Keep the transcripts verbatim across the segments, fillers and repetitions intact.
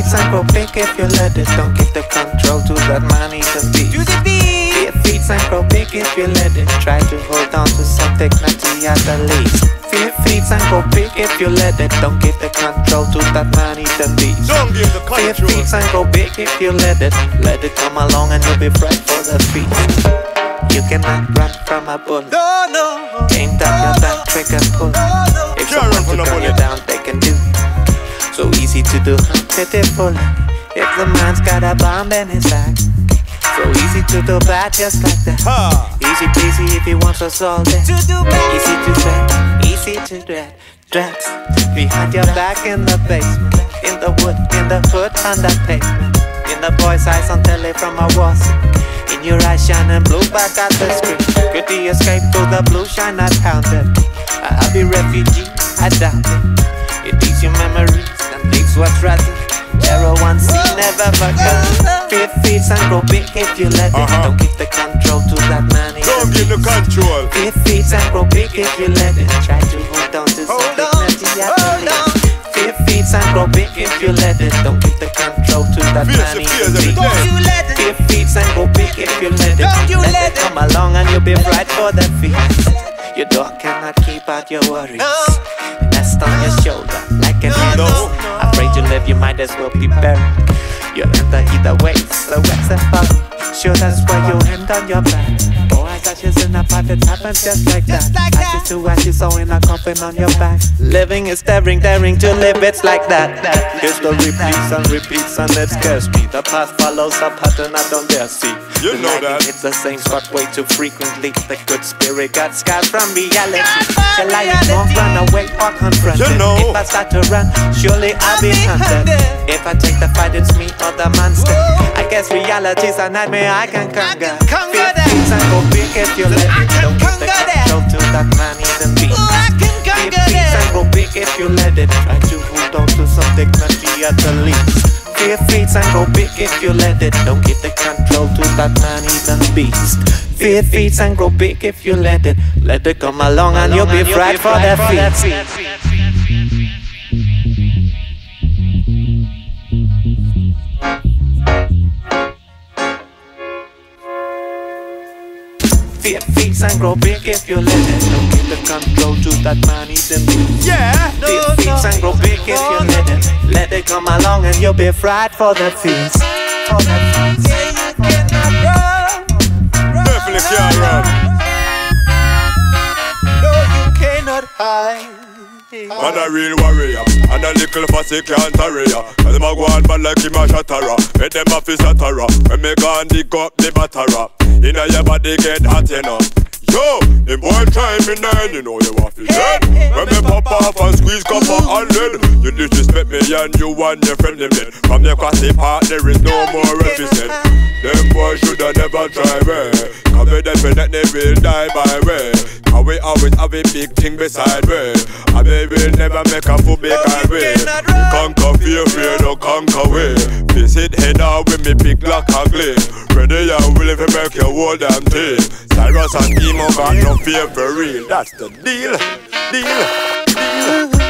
feet and grow big if you let it. Don't give the control to that money, the beast. To the beat. Fear feet and grow big if you let it. Try to hold on to some dignity at the least. Fear feet and grow big if you let it. Don't give the control to that money, the beast. Don't give the control. Fear feet and grow big if you let it. Let it come along and you'll be right for the feast. You cannot run from a bullet. No, no. Aim down your back, trigger pull. If someone to gun you down, they can do. So easy to do, pitiful. If the man's got a bomb in his back, so easy to do bad just like that. Ha. Easy peasy if he wants us all dead. To do bad. Easy to dread, easy to dread. Drugs behind your back in the basement, in the wood, in the hood, on the pavement. In the boy's eyes on telly from a wall. In your eyes shining blue back at the screen. Could he escape to the blue shine I pounded? A happy refugee, I doubt it. It eats your memories and leaves what's rotten. Zero one C never forgot. Fear feeds and grow big if you let it. Uh-huh. Don't give the control to that money. Don't give the control. Fear feeds and grow big if you let it. Try to hold on to Hold some on, dignity at hold the on. least. Fear feeds and grow big if you let it. Don't give the control to that Fears money. and fears every Don't day. you let it. Fear feeds and grow big if you let it. Don't you let it it. come along and you'll be right for the feast. Your dog cannot keep out your worries. No. Nest on your shoulder like an No. animal. Afraid you live, you might as well be buried. You'll enter either way, so what's the follow? Sure, that's why you end on your back. Oh, I got you in a pot that happens just like Just that. like that. Ashes to ashes, so in a coffin on your back. Living is daring, daring to live, it's like that. History repeats and repeats and it scares me. The past follows a pattern I don't dare see. You know Reminding that. It's the same spot way too frequently. The good spirit got scars from reality. from Shall I reality. ignore, run away or confront You it? know. If I start to run, surely I'll be be hunted. hunted. If I take the fight, it's me or the monster. I guess reality's a nightmare I can conquer. can conquer Fear that. feeds and go big if you let I it. can Don't give the conquer that. control to that man even beat. Oh, I can Fear conquer feeds and that. go big if you let it. Try to hold on to some dignity at the least. Fear feeds and go big if you let it. Don't give the control to that man even beast. Fear feeds and grow big if you let it. Let it come along and you'll be fried for that feast. Fear feeds and grow big if you let it. Don't give the control to that man even beast. Yeah. Fear feeds and grow big if you let it. Let it come along and you'll be fried for the feast. For the feast. Yeah, you cannot run. Run, Definitely can't run. No, you cannot hide. And a real warrior, and a little fussy can't hurry ya. And them a go on bad like him a shattera. Make them a fi shattera. When me go and dig up the battera. Inna your body get hot, you know. Yo, them boy try me nine, you know you want to dead. When me pop off and squeeze copper and lead, you disrespect me and you and your friend them dead. From your classy part there is no more represent. Them boys shoulda never try me. Cause we definitely will die by way. Cause we always have a big thing beside me. And we will never make a fool big highway. We conquer fear, fear no conquer way. Visit head out with me big black and gleam. Ready and willing to make your whole damn team. Cyrus and Emo got no fear for real. That's the deal, deal, deal.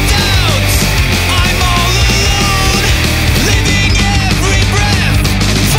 I'm all alone, living every breath.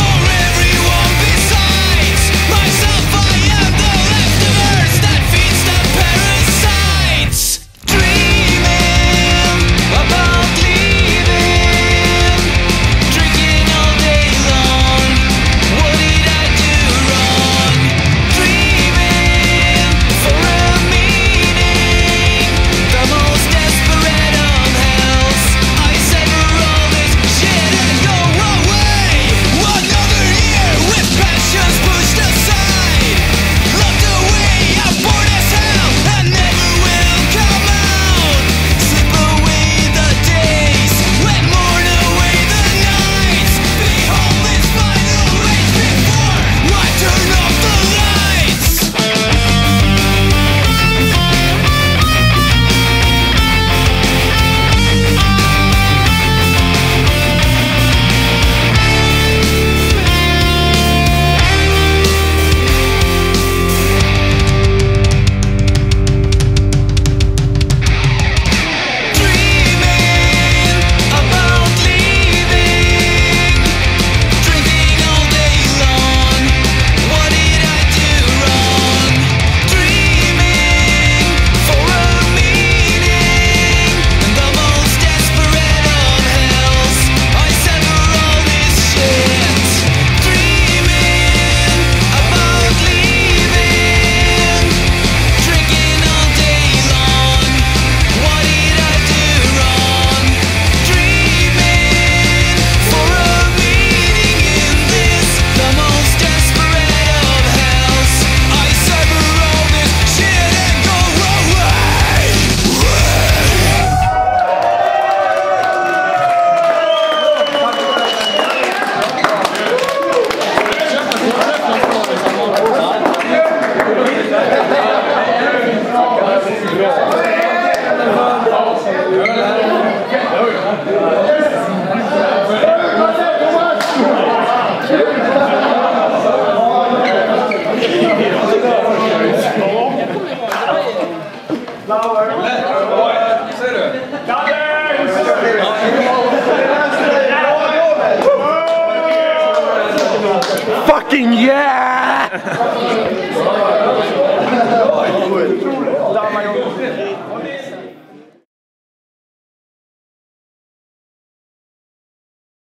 Fucking yeah!